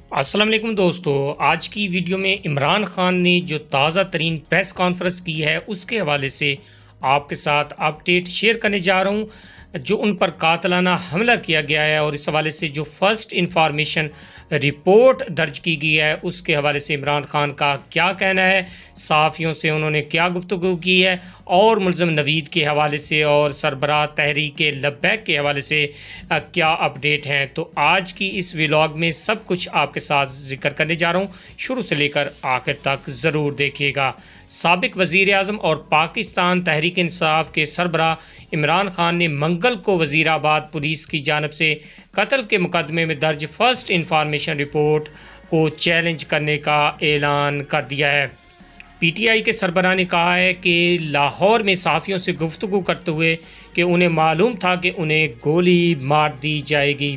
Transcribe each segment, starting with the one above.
अस्सलाम वालेकुम दोस्तों, आज की वीडियो में इमरान खान ने जो ताज़ा तरीन प्रेस कॉन्फ्रेंस की है उसके हवाले से आपके साथ अपडेट शेयर करने जा रहा हूँ। जो उन पर कातलाना हमला किया गया है और इस हवाले से जो फर्स्ट इंफॉर्मेशन रिपोर्ट दर्ज की गई है उसके हवाले से इमरान खान का क्या कहना है, सहाफ़ियों से उन्होंने क्या गुफ्तगू की है और मुल्ज़म नवीद के हवाले से और सरबराह तहरीक लब्बैक के हवाले से क्या अपडेट हैं। तो आज की इस व्लॉग में सब कुछ आपके साथ जिक्र करने जा रहा हूँ, शुरू से लेकर आखिर तक ज़रूर देखिएगा। साबिक वज़ीर आज़म और पाकिस्तान तहरीक इंसाफ के सरबराह इमरान खान ने मंगल को वज़ीराबाद पुलिस की जानब से कत्ल के मुकदमे में दर्ज फर्स्ट इंफॉर्मेशन रिपोर्ट को चैलेंज करने का ऐलान कर दिया है। पीटीआई के सरबराह ने कहा है कि लाहौर में सहाफ़ियों से गुफ्तगू करते हुए कि उन्हें मालूम था कि उन्हें गोली मार दी जाएगी।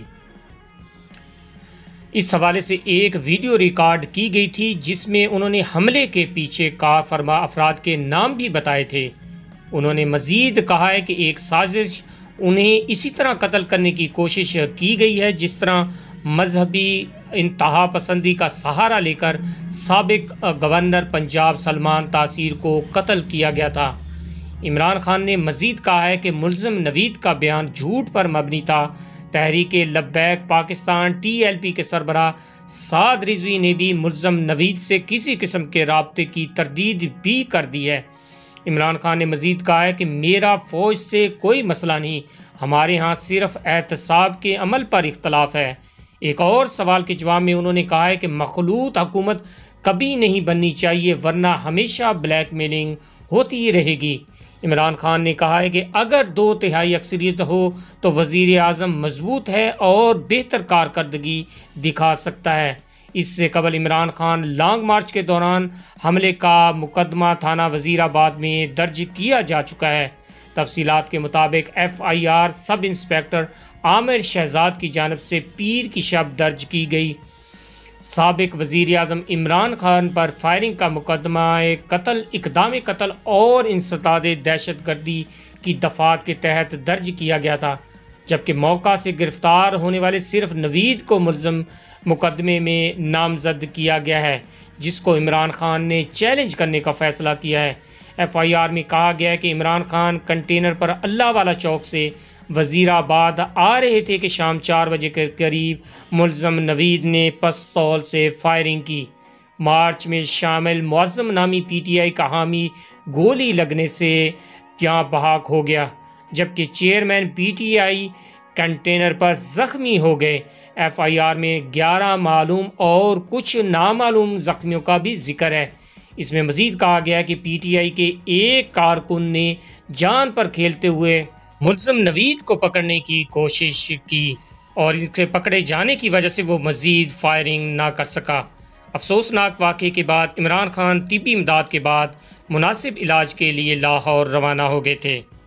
इस हवाले से एक वीडियो रिकॉर्ड की गई थी जिसमें उन्होंने हमले के पीछे कार फरमा अफराद के नाम भी बताए थे। उन्होंने मज़ीद कहा है कि एक साजिश उन्हें इसी तरह कत्ल करने की कोशिश की गई है जिस तरह मजहबी इंतहा पसंदी का सहारा लेकर साबिक गवर्नर पंजाब सलमान तासीर को कत्ल किया गया था। इमरान खान ने मज़ीद कहा है कि मुल्ज़म नवीद का बयान झूठ पर मबनी था। तहरीक लब्बैक पाकिस्तान TLP के सरबराह साद रिजवी ने भी मुल्ज़म नवीद से किसी किस्म के राब्ते की तरदीद भी कर दी है। इमरान खान ने मज़ीद कहा है कि मेरा फ़ौज से कोई मसला नहीं, हमारे यहाँ सिर्फ एहतसाब के अमल पर इख्तलाफ है। एक और सवाल के जवाब में उन्होंने कहा है कि मखलूत हुकूमत कभी नहीं बननी चाहिए वरना हमेशा ब्लैकमेलिंग होती ही रहेगी। इमरान खान ने कहा है कि अगर 2/3 अक्सरियत हो तो वज़ीर आज़म मजबूत है और बेहतर कारकर्दगी दिखा सकता है। इससे कबल इमरान खान लॉन्ग मार्च के दौरान हमले का मुकदमा थाना वज़ीराबाद में दर्ज किया जा चुका है। तफसीलात के मुताबिक FIR sub inspector Aamir Shahzad की जानब से पीर की शब दर्ज की गई। साबिक वज़ीर आज़म इमरान खान पर फायरिंग का मुकदमा कत्ल, इक़दाम कत्ल और इंसदाद दहशत गर्दी की दफ़ात के तहत दर्ज किया गया था, जबकि मौका से गिरफ़्तार होने वाले सिर्फ नवीद को मुल्ज़म मुकदमे में नामजद किया गया है, जिसको इमरान खान ने चैलेंज करने का फ़ैसला किया है। FIR में कहा गया है कि इमरान खान कंटेनर पर अल्लाह वाला चौक से वज़ीराबाद आ रहे थे कि शाम 4 बजे के करीब मुल्ज़म नवीद ने पिस्तौल से फायरिंग की। मार्च में शामिल मुअज़्ज़म नामी PTI का हामी गोली लगने से जाँ बहक हो गया, जबकि चेयरमैन PTI कंटेनर पर ज़ख्मी हो गए। FIR में 11 मालूम और कुछ नामालूम ज़ख्मियों का भी जिक्र है। इसमें मज़ीद कहा गया कि PTI के एक कारकुन ने जान पर खेलते हुए मुल्ज़म नवीद को पकड़ने की कोशिश की और इसके पकड़े जाने की वजह से वो मज़ीद फायरिंग ना कर सका। अफसोसनाक वाक़े के बाद इमरान खान तिब्बी इमदाद के बाद मुनासिब इलाज के लिए लाहौर रवाना हो गए थे।